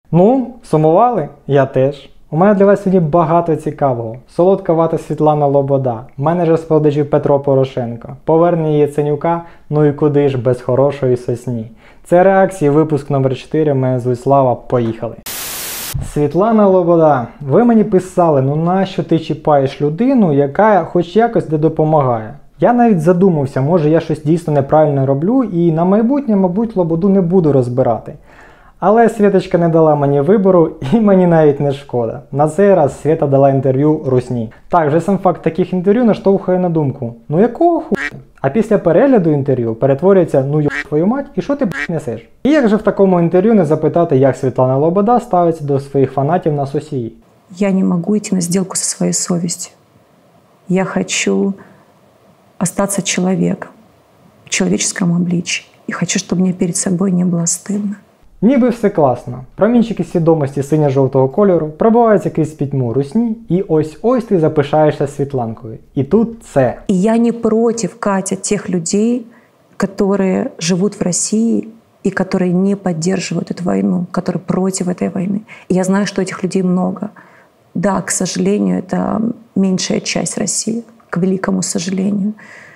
Ну, сумували? Я теж. У мене для вас сьогодні багато цікавого. Солодка вата Світлана Лобода, менеджер з продажів Петро Порошенко, повернення Яценюка, ну і куди ж без хорошої сосні. Це реакції, випуск номер 4, мене звуть Слава, поїхали. Світлана Лобода, ви мені писали, ну нащо ти чіпаєш людину, яка хоч якось не допомагає. Я навіть задумався, може я щось дійсно неправильно роблю і на майбутнє, мабуть, Лободу не буду розбирати. Але Світочка не дала мені вибору і мені навіть не шкода. На цей раз Світа дала інтерв'ю Русні. Так, вже сам факт таких інтерв'ю наштовхує на думку, ну якого хуя? А після перегляду інтерв'ю перетворюється, ну йоб твою мать, і що ти несеш? І як же в такому інтерв'ю не запитати, як Світлана Лобода ставиться до своїх фанатів на сосії? Я не могу идти на сделку со своей совестью. Я хочу остаться человеком в человеческом обличии. И хочу, чтобы мне перед собой не было стыдно. Ніби все класно. Промінчики свідомості синьо-жовтого кольору пробиваються крізь пітьму Русні, і ось ти запишаєшся Світланкою. І тут це. И я не против, Катя, тех людей, которые живут в России и которые не поддерживают эту войну, которые против этой войны. И я знаю, что этих людей много. Да, к сожалению, это меньшая часть России, к великому сожалению.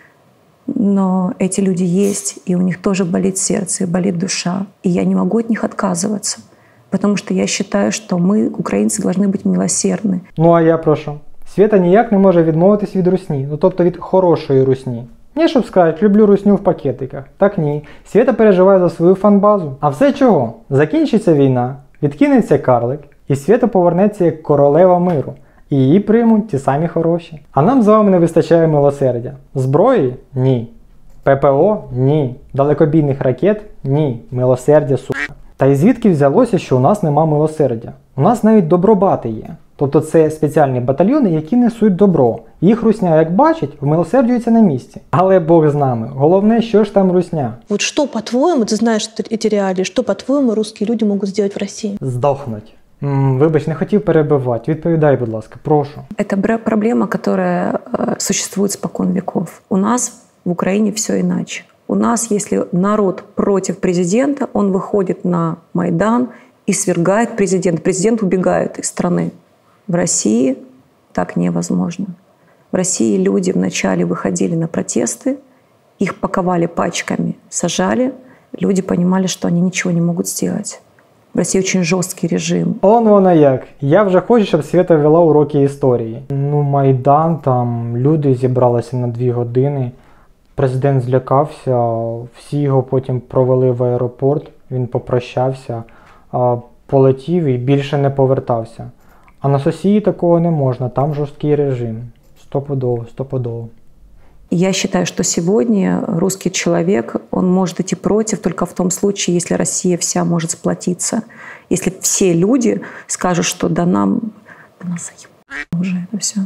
Но эти люди есть, и у них тоже болит сердце, и болит душа. И я не могу от них отказываться, потому что я считаю, что мы, украинцы, должны быть милосердны. Ну а я про що? Світа ніяк не може відмовитись від Русні, ну тобто від хорошої Русні. Не щоб сказати, люблю Русню в пакетиках. Так ні. Світа переживає за свою фан-базу. А все чого? Закінчиться війна, відкинеться карлик, і Світа повернеться як королева миру. І її приймуть ті самі хороші. А нам з вами не вистачає милосердя. Зброї? Ні. ППО? Ні. Далекобійних ракет? Ні. Милосердя, сука. Та й звідки взялося, що у нас нема милосердя? У нас навіть добробати є. Тобто це спеціальні батальйони, які несуть добро. Їх Русня, як бачить, вмилосердюється на місці. Але Бог з нами. Головне, що ж там Русня? Вот что, по-твоему, ты знаешь эти реалии, что, по-твоему, русские люди могут сделать в России? Здохнуть. Вибач, не хотів перебивати. Відповідай, будь ласка, прошу. Это проблема, которая существует спокон веков. У нас в Украине все иначе. У нас, если народ против президента, он выходит на Майдан и свергает президента. Президент убегает из страны. В России так невозможно. В России люди вначале выходили на протесты, их паковали пачками, сажали. Люди понимали, что они ничего не могут сделать. В Росії дуже жорсткий режим. Воно як. Я вже хочу, щоб Світа вела уроки історії. Ну, Майдан, там люди зібралися на 2 години. Президент злякався, всі його потім провели в аеропорт, він попрощався, полетів і більше не повертався. А на сосії такого не можна, там жорсткий режим. Стопудово. Я считаю, что сегодня русский человек, он может идти против только в том случае, если Россия вся может сплотиться. Если все люди скажут, что да нас заебало уже это все.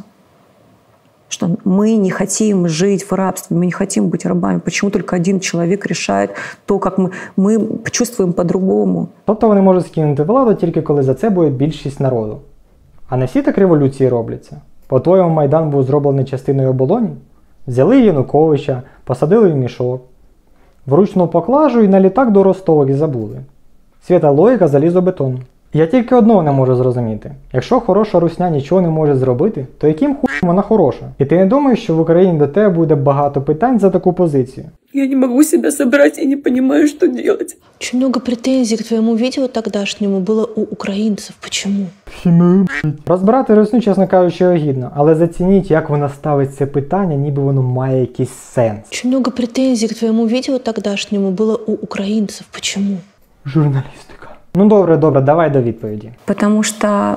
Что мы не хотим жить в рабстве, мы не хотим быть рабами. Почему только один человек решает то, как мы чувствуем по-другому? Тобто вони можуть скинути владу тільки коли за це буде більшість народу. А не всі так революції робляться. По-твоєму, Майдан був зроблений частиною оболоні? Взяли Януковича, посадили в мішок, вручну поклажу і на літак до Ростова і забули. Світа логіка залізобетон. Я тільки одного не можу зрозуміти. Якщо хороша Русня нічого не може зробити, то яким хуєм вона хороша? І ти не думаєш, що в Україні до тебе буде багато питань за таку позицію? Я не могу себя собрать, я не понимаю, что делать. Очень много претензий к твоему видео тогдашнему было у украинцев. Почему? Розбирати Русню, чесно кажучи, огідно, але зацініть, як вона ставить це питання, ніби воно має якийсь сенс. Очень много претензий к твоему видео тогдашнему было у украинцев. Почему? Журналістика. Ну добре, давай до відповіді. Потому что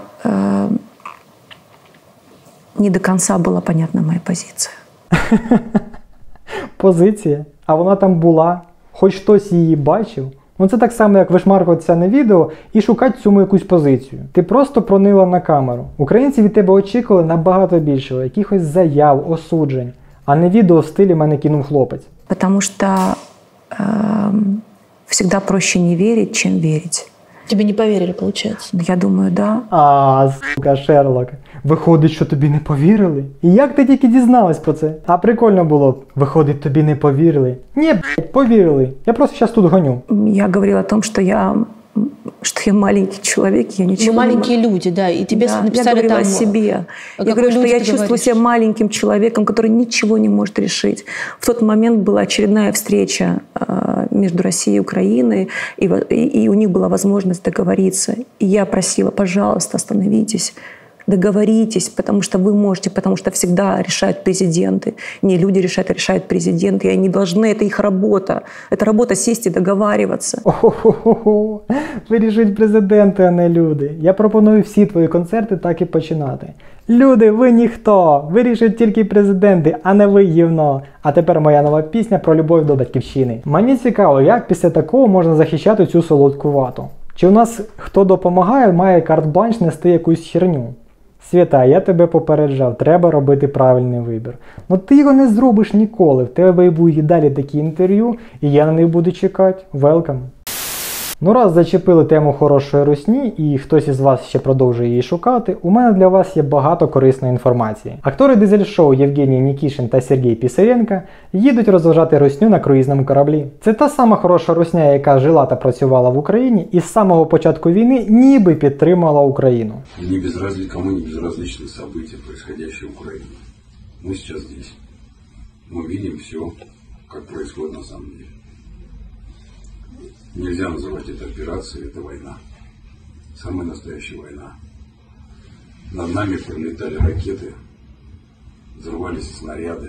не до конца была понятна моя позиция. Позиція? А вона там була? Хоч хтось її бачив? Ну це так само, як вишмаркуватися на відео і шукати цьому якусь позицію. Ти просто пронила на камеру. Українці від тебе очікували набагато більшого, якихось заяв, осуджень, а не відео в стилі «мене кинув хлопець». Потому что всегда проще не верить, чем верить. Тебе не поверили, получается? Я думаю, да. Сука, Шерлок. Виходить, що тобі не повірили? І як ти тільки дізналась про це? А прикольно було б. Виходить, тобі не повірили? Ні, повірили. Я просто зараз тут гоню. Я говорила о том, что я что я маленький человек, я ничего мы маленькие люди, да, и тебе написали я говорила там... о себе. Я говорю, что я чувствую себя маленьким человеком, который ничего не может решить. В тот момент была очередная встреча между Россией и Украиной, и у них была возможность договориться. И я просила, пожалуйста, остановитесь, договоритесь, потому что вы можете, потому что всегда решают президенты. Не люди решают, а решают президенты, и они должны, это их работа. Это работа сесть и договариваться. Ого-го-го, вирішують президенти, а не люди. Я пропоную всі твої концерти так і починати. Люди, ви ніхто, вирішують тільки президенти, а не ви гівно. А тепер моя нова пісня про любов до батьківщини. Мені цікаво, як після такого можна захищати цю солодку вату. Чи у нас хто допомагає, має карт-бланш нести якусь херню? Свята, я тебе попереджав, треба робити правильний вибір. Ну ти його не зробиш ніколи, в тебе будуть і далі такі інтерв'ю, і я на них буду чекати. Welcome. Ну раз зачепили тему хорошої русні, і хтось із вас ще продовжує її шукати, у мене для вас є багато корисної інформації. Актори дизель-шоу Євгеній Нікішин та Сергій Пісаренко їдуть розважати русню на круїзному кораблі. Це та сама хороша русня, яка жила та працювала в Україні і з самого початку війни ніби підтримала Україну. Кому не безразличны события, происходящие в Украине. Мы сейчас здесь. Мы видим все, как происходит на самом деле. Нельзя называть это операцией, это война. Самая настоящая война. Над нами пролетали ракеты, взрывались снаряды.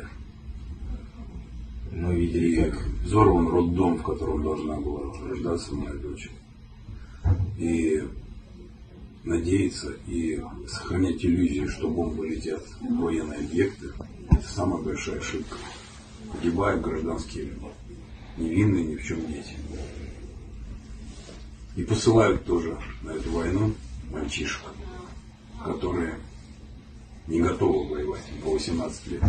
Мы видели, как взорван роддом, в котором должна была рождаться моя дочь. И надеяться и сохранять иллюзию, что бомбы летят в военные объекты, это самая большая ошибка. Погибают гражданские люди, невинные ни в чем дети. И посылают тоже на эту войну мальчишек, которые не готовы воевать по 18 лет.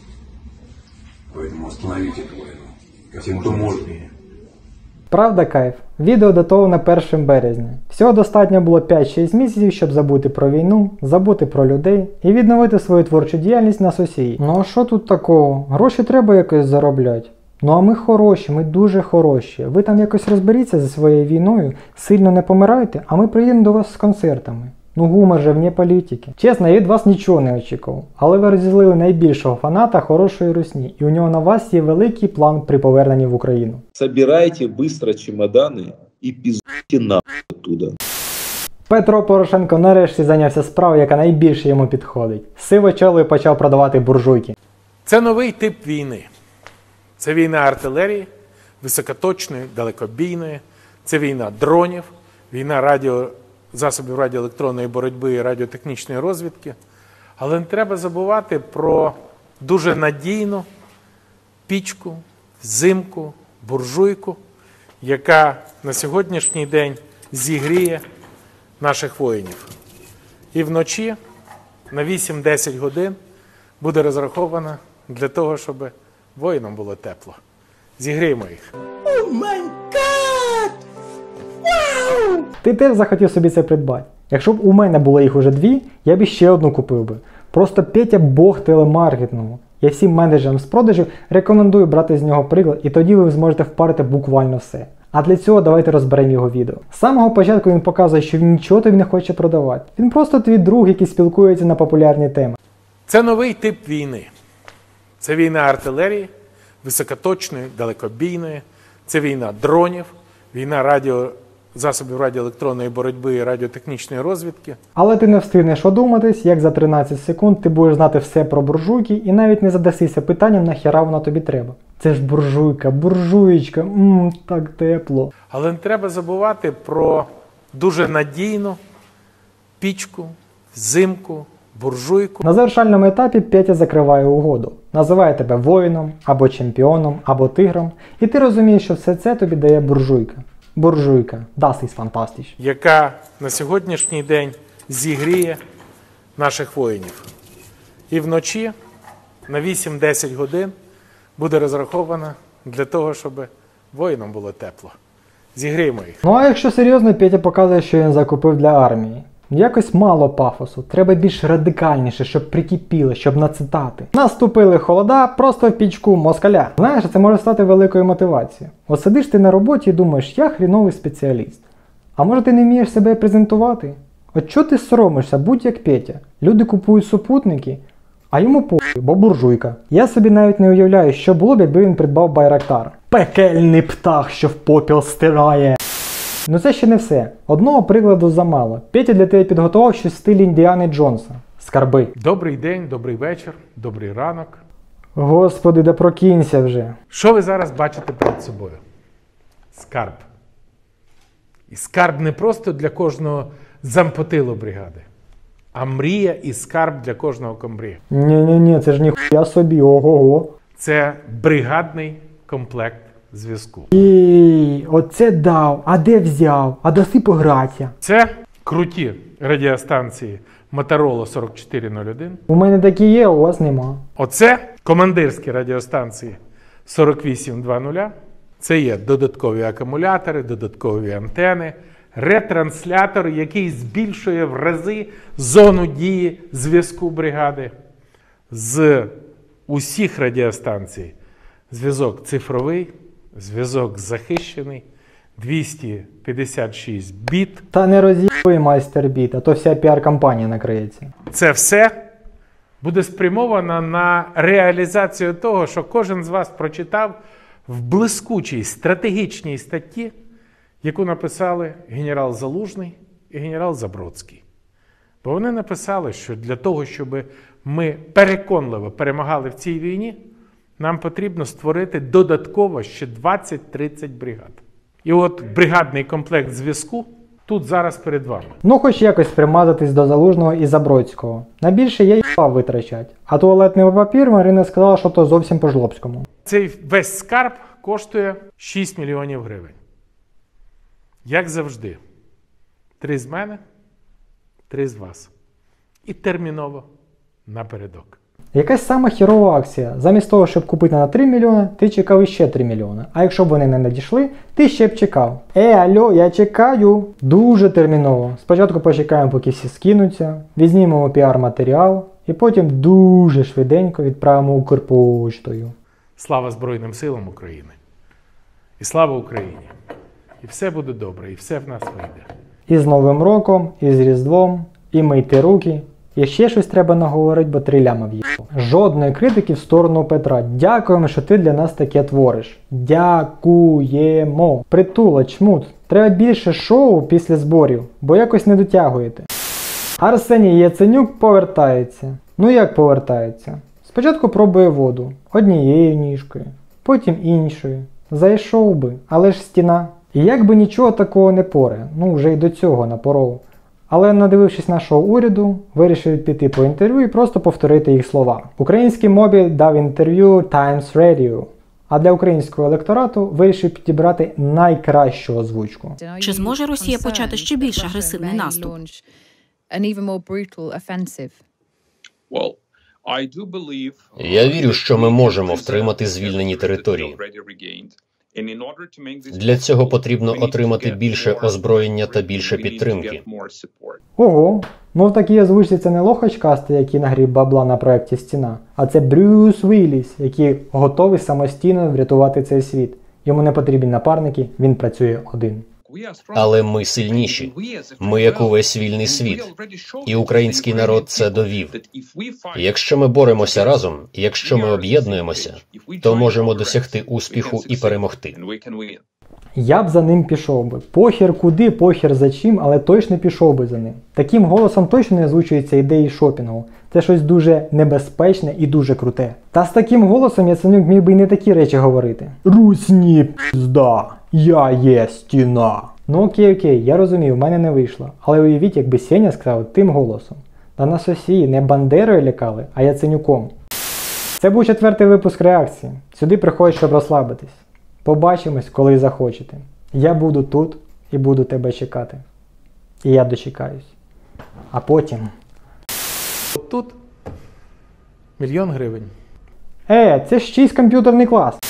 Поэтому остановить эту войну. Тем, кто может. Правда кайф? Відео датоване 1 березня. Всього достатньо було 5-6 місяців, щоб забути про війну, забути про людей і відновити свою творчу діяльність на сосії. Ну а що тут такого? Гроші треба якось заробляти. Ну а ми хороші, ми дуже хороші. Ви там якось розберіться зі своєю війною, сильно не помирайте, а ми приїдемо до вас з концертами. Ну гумор же вне політики. Чесно, я від вас нічого не очікував. Але ви розізлили найбільшого фаната хорошої русні. І у нього на вас є великий план при поверненні в Україну. Собирайте быстро чемоданы і піздуйте нахуй оттуда. Петро Порошенко нарешті зайнявся справою, яка найбільше йому підходить. Сивочолий почав продавати буржуйки. Це новий тип війни. Це війна артилерії, високоточної, далекобійної, це війна дронів, війна засобів радіоелектронної боротьби і радіотехнічної розвідки. Але не треба забувати про дуже надійну пічку, взимку, буржуйку, яка на сьогоднішній день зігріє наших воїнів. І вночі на 8-10 годин буде розрахована для того, щоб воїнам було тепло. Зігріємо їх. О май гад! Вау! Ти теж захотів собі це придбати. Якщо б у мене було їх уже 2, я б ще одну купив би. Просто Петя Бог телемаркетингу. Я всім менеджерам з продажів рекомендую брати з нього приклад, і тоді ви зможете впарити буквально все. А для цього давайте розберемо його відео. З самого початку він показує, що він нічого тобі не хоче продавати. Він просто твій друг, який спілкується на популярні теми. Це новий тип війни. Це війна артилерії, високоточної, далекобійної, це війна дронів, війна засобів радіоелектронної боротьби і радіотехнічної розвідки. Але ти не встигнеш одуматись, як за 13 секунд ти будеш знати все про буржуйки і навіть не задасися питанням, нахіра вона тобі треба. Це ж буржуйка, буржуєчка, так тепло. Але не треба забувати про дуже надійну пічку, взимку, буржуйку. На завершальному етапі Петя закриває угоду. Називає тебе воїном, або чемпіоном, або тигром. І ти розумієш, що все це тобі дає буржуйка. Буржуйка. Das ist fantastisch. Яка на сьогоднішній день зігріє наших воїнів. І вночі на 8-10 годин буде розрахована для того, щоб воїнам було тепло. Зігріємо їх. Ну а якщо серйозно, Петя показує, що він закупив для армії. Якось мало пафосу, треба більш радикальніше, щоб прикипіло, щоб нацитати. Наступили холода, просто в пічку москаля. Знаєш, це може стати великою мотивацією. От сидиш ти на роботі і думаєш, я хріновий спеціаліст. А може ти не вмієш себе презентувати? От чого ти соромишся, будь як Петя? Люди купують супутники, а йому похуй, бо буржуйка. Я собі навіть не уявляю, що було б, якби він придбав Байрактар. Пекельний птах, що в попіл стирає. Ну це ще не все. Одного прикладу замало. Петя для тебе підготував щось в стилі Індіани Джонса. Скарби. Добрий день, добрий вечір, добрий ранок. Господи, да прокинься вже. Що ви зараз бачите перед собою? Скарб. І скарб не просто для кожного зампотилу бригади, а мрія і скарб для кожного комбріга. Ні, це ж ніхуя собі, ого-го. Це бригадний комплект зв'язку. І оце дав, а де взяв, а даси погратися. Це круті радіостанції Motorola 4401. У мене такі є, у вас нема. Оце командирські радіостанції 4820. Це є додаткові акумулятори, додаткові антени, ретранслятор, який збільшує в рази зону дії зв'язку бригади. З усіх радіостанцій зв'язок цифровий, зв'язок захищений, 256 біт. Та не роз'їбуй майстер біт, а то вся піар-кампанія накриється. Це все буде спрямовано на реалізацію того, що кожен з вас прочитав в блискучій стратегічній статті, яку написали генерал Залужний і генерал Забродський. Бо вони написали, що для того, щоб ми переконливо перемагали в цій війні, нам потрібно створити додатково ще 20-30 бригад. І от бригадний комплект зв'язку тут зараз перед вами. Ну хоч якось примазатись до Залужного і Забродського. На більше я їбав витрачать. А туалетний папір Марина сказала, що то зовсім по жлобському. Цей весь скарб коштує 6 мільйонів гривень. Як завжди. 3 з мене, 3 з вас. І терміново напередок. Якась сама хірова акція. Замість того, щоб купити на 3 мільйони, ти чекав іще 3 мільйони. А якщо б вони не надійшли, ти ще б чекав. Алло, я чекаю. Дуже терміново. Спочатку почекаємо, поки всі скинуться, візьмемо піар-матеріал і потім дуже швиденько відправимо Укрпоштою. Слава Збройним силам України. І слава Україні. І все буде добре, і все в нас вийде. І з Новим роком, і з Різдвом, і мийте руки. І ще щось треба наговорити, бо 3 ляма в'їхав. Жодної критики в сторону Петра. Дякуємо, що ти для нас таке твориш. Дякуємо. Притула, чмут. Треба більше шоу після зборів, бо якось не дотягуєте. Арсеній Яценюк повертається. Ну як повертається? Спочатку пробує воду. Однією ніжкою, потім іншою. Зайшов би, але ж стіна. І як би нічого такого не поре, ну вже й до цього напоров. Але надивившись нашого уряду, вирішив піти по інтерв'ю і просто повторити їх слова. Український мобіль дав інтерв'ю Times Radio, а для українського електорату вирішив підібрати найкращу озвучку. Чи зможе Росія почати ще більш агресивний наступ? Я вірю, що ми можемо втримати звільнені території. Для цього потрібно отримати більше озброєння та більше підтримки. Ого, ну в такій озвучці це не Лохач Каста, який нагріб бабла на проєкті «Стіна», а це Брюс Вілліс, який готовий самостійно врятувати цей світ. Йому не потрібні напарники, він працює один. Але ми сильніші. Ми як увесь вільний світ. І український народ це довів. Якщо ми боремося разом, якщо ми об'єднуємося, то можемо досягти успіху і перемогти. Я б за ним пішов би. Похер куди, похер за чим, але точно пішов би за ним. Таким голосом точно не озвучуються ідеї шопінгу. Це щось дуже небезпечне і дуже круте. Та з таким голосом Яценюк міг би й не такі речі говорити. Русні пізда, я є стіна. Ну окей, я розумію, в мене не вийшло. Але уявіть, якби Сеня сказав тим голосом. Та нас усі не Бандерою лякали, а Яценюком. Це був 4-й випуск реакції. Сюди приходять, щоб розслабитись. Побачимось, коли захочете. Я буду тут і буду тебе чекати. І я дочекаюсь. А потім... От тут 1 мільйон гривень. Це ж чийсь комп'ютерний клас.